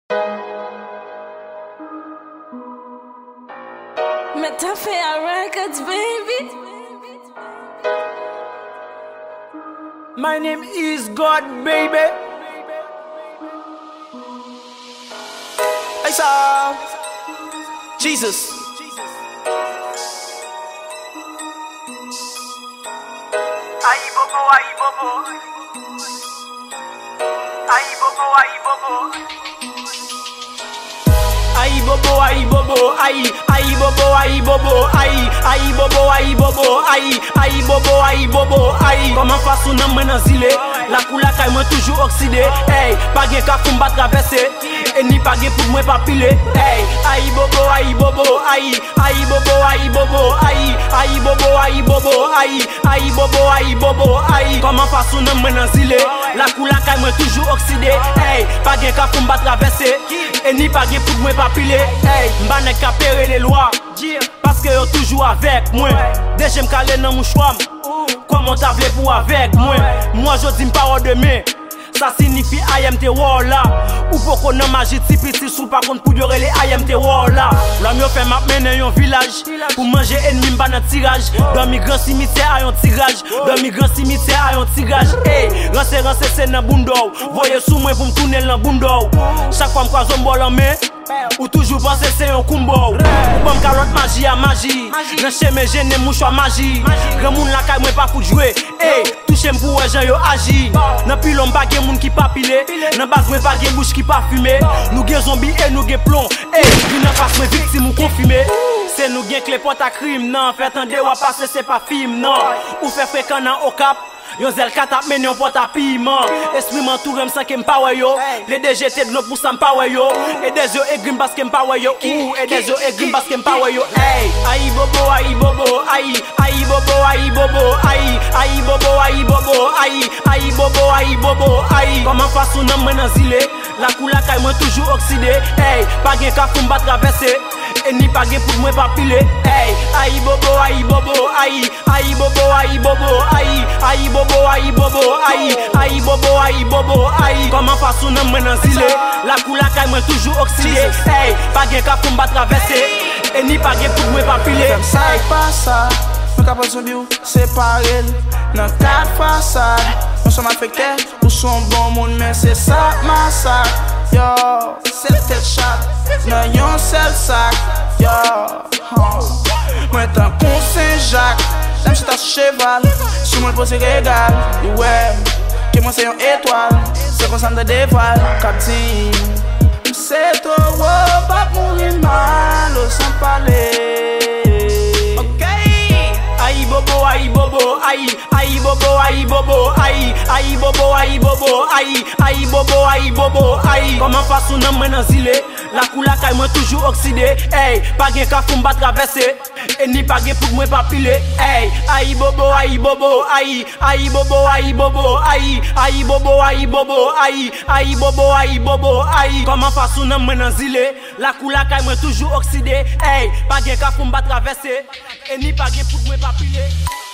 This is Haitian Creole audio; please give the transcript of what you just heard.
Metafia Records, baby. My name is God, baby. I saw Jesus. Aïe bobo, aïe bobo. Aïe bobo, aïe bobo. Aïe bobo, aïe bobo, aïe bobo, aïe bobo, aïe bobo, aïe bobo, aïe bobo, aïe bobo, aïe. Comment façon nan mwen nan zile, la couleur kay mwen toujours oxydé. Hey, pas gen ka pou m'bat traverser, et ni pas gen pou mwen pa pile. Hey, aïe bobo, aïe bobo, aïe bobo, aïe bobo, aïe bobo, aïe bobo, aïe bobo, aïe bobo, aïe. Comment façon nan mwen nan zile, la couleur kay mwen toujours oxydé. Hey, pas gen ka pou m'bat traverser, et ni pas gen pou mwen pa pile. Hey, m'ba nek ka pere les lois, parce que yo toujours avec moi. Déjà m'calé dans mon choix, comment t'as voulu pour avec moi. Moi je dis m'parole de mai, ça signifie I am the war là. Ou pour qu'on a magie typique sous par contre pour durer les I am the war là. L'homme yo fait m'a mener un village pour manger ennemi m'ba nan tirage. Dans mi grand cimetière a un tirage, dans mi grand cimetière a un tirage. Hey, rancé c'est nan bundou, voyez sous moi pour m'tourner dans bundou. Chaque fois m'croise un bol en main, ou toujours penser c'est un combo. Ou bon carotte magie à magie, nan cheme gêne mouchoir magie. Grand moun la kay moi pas pour jouer. Hey, touche m'pou gens yo agi. Nan pilon pa gen moun ki pa pile, nan bas mwen pa gen bouche ki pa fume. Nou gen zombie et nou gen plomb. Hey, vi nan face mwen victime ou confirmé. C'est nous gen clé porte à crime non. Fait tande ou passer c'est pas film non. Ou fait fréquent nan au cap. Yon zel katap men yon pot à piment. Esprit m'entoure m'san ke m'pawe yo. Les DGT de l'eau pour ça m'pawe yo. Et des yeux aigris parce que m'pawe yo. Et des yeux aigris parce que m'pawe yo. Hey, aïe bobo, aïe bobo, aïe bobo, aïe bobo, aïe bobo, aïe bobo, aïe bobo, aïe bobo, aïe. Comment façon nan mwen nan zile, la couleur kay mwen toujours oxydé. Hey, pas gen ka pou m'bat traverser, et ni pas gen pou mwen pa pile. Hey, aïe bobo, aïe bobo, aïe bobo, aïe bobo, aïe bobo, aïe bobo, aïe bobo, aïe bobo, aïe. Comment façon nan mwen nan zile, la couleur kay mwen toujours oxydé. Hey, pas gen ka pou m'bat traverser, et ni pas gen pou mwen pa pile. Fem ça et pas ça, nous capons son bio séparé dans quatre façades. Nous sommes affectés, nous sommes bon monde mais c'est ça massacre. Yo, c'est le tel chat, non yon seul sac. Yo, moi t'en con Saint-Jacques, j'aime si t'as cheval, sous moi le pose régal. Et ouais, que moi c'est une étoile, c'est qu'on s'en dévoile, captain. C'est toi, wow, pas mourir mal, sans parler. Aïe bobo, aïe bobo, aïe bobo, aïe bobo, aïe bobo, aïe bobo, aïe bobo, aïe bobo, aïe. Comment façon nan mwen nan zile, la couleur kay mwen toujours oxydé. Hey, pas gen ka pou m'bat traverser, et ni pas gen pou mwen pa pile. Hey, aïe bobo, aïe bobo, aïe bobo, aïe bobo, aïe bobo, aïe bobo, aïe bobo, aïe bobo, aïe. Comment façon nan mwen nan zile, la couleur kay mwen toujours oxydé. Hey, pas gen ka pou m'bat traverser, et ni pas gen pou mwen pa pile.